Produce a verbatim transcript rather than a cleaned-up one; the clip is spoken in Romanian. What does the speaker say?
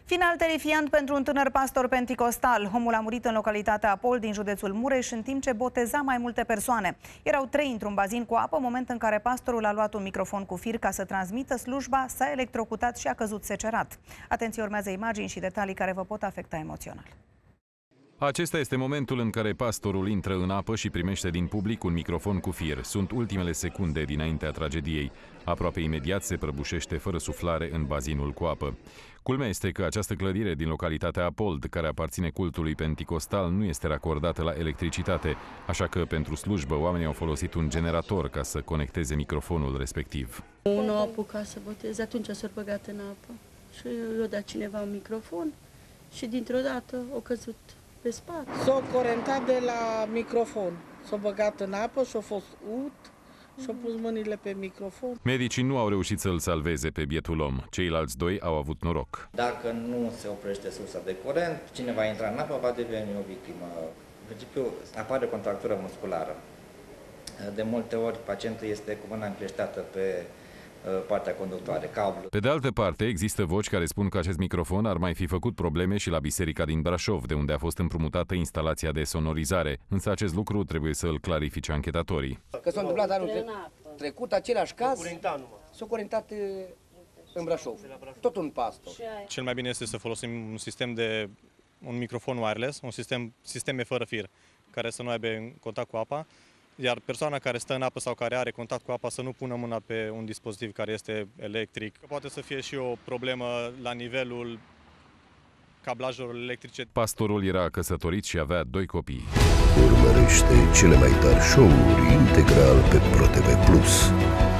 Final terifiant pentru un tânăr pastor penticostal. Omul a murit în localitatea Apol din județul Mureș în timp ce boteza mai multe persoane. Erau trei într-un bazin cu apă, moment în care pastorul a luat un microfon cu fir ca să transmită slujba, s-a electrocutat și a căzut secerat. Atenție, urmează imagini și detalii care vă pot afecta emoțional. Acesta este momentul în care pastorul intră în apă și primește din public un microfon cu fir. Sunt ultimele secunde dinaintea tragediei. Aproape imediat se prăbușește fără suflare în bazinul cu apă. Culmea este că această clădire din localitatea Apold, care aparține cultului penticostal, nu este racordată la electricitate, așa că pentru slujbă oamenii au folosit un generator ca să conecteze microfonul respectiv. Unul a apucat să boteze, atunci s-a băgat în apă și i-a dat cineva un microfon și dintr-o dată a căzut pe spate. S-a corentat de la microfon, s-a băgat în apă și a fost ut și a pus mâinile pe microfon. Medicii nu au reușit să-l salveze pe bietul om. Ceilalți doi au avut noroc. Dacă nu se oprește sursa de curent, cine va intra în apă va deveni o victimă. În principiu apare o contractură musculară. De multe ori pacientul este cu mâna încleștată pe partea conductoare, cablu. Pe de altă parte, există voci care spun că acest microfon ar mai fi făcut probleme și la biserica din Brașov, de unde a fost împrumutată instalația de sonorizare. Însă acest lucru trebuie să îl clarifice anchetatorii. Că s-a întâmplat anul trecut același caz, s-a curentat în Brașov, tot un pastor. Cel mai bine este să folosim un sistem de un microfon wireless, un sistem sisteme fără fir, care să nu aibă contact cu apa. Iar persoana care stă în apă sau care are contact cu apa să nu pună mâna pe un dispozitiv care este electric. Poate să fie și o problemă la nivelul cablajelor electrice. Pastorul era căsătorit și avea doi copii. Urmărește cele mai tari show-uri integral pe ProTV Plus.